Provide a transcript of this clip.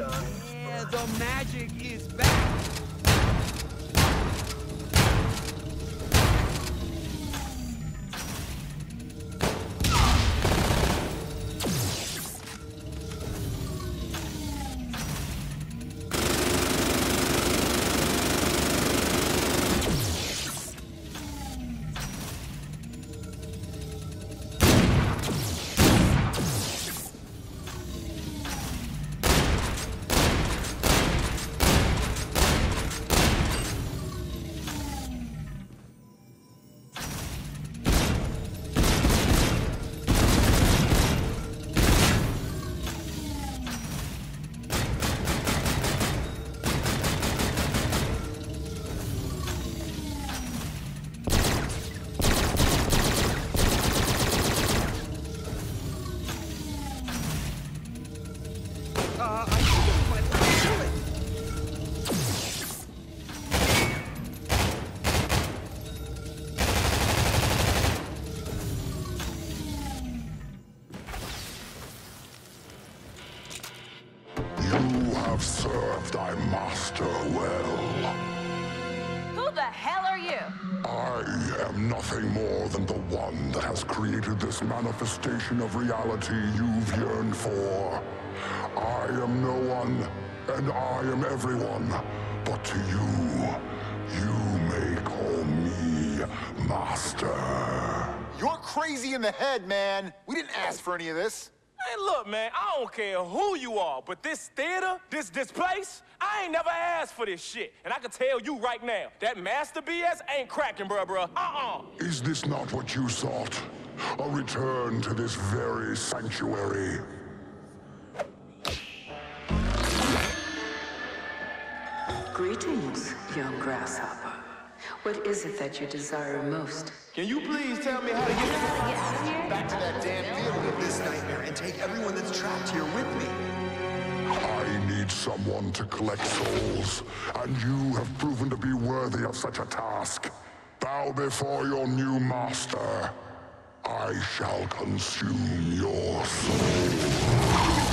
Yeah, the magic is back. I think it was my last bullet. You have served thy master well. Who the hell are you? I am nothing more than the one that has created this manifestation of reality you've yearned for. I am no one, and I am everyone. But to you, you may call me Master. You're crazy in the head, man. We didn't ask for any of this. Hey, look, man, I don't care who you are, but this theater, this place, I ain't never asked for this shit. And I can tell you right now, that Master BS ain't cracking, bruh. Is this not what you sought? A return to this very sanctuary? Greetings, young grasshopper. What is it that you desire most? Can you please tell me how to get Back to that damn theater of this nightmare and take everyone that's trapped here with me. I need someone to collect souls, and you have proven to be worthy of such a task. Bow before your new master. I shall consume your soul.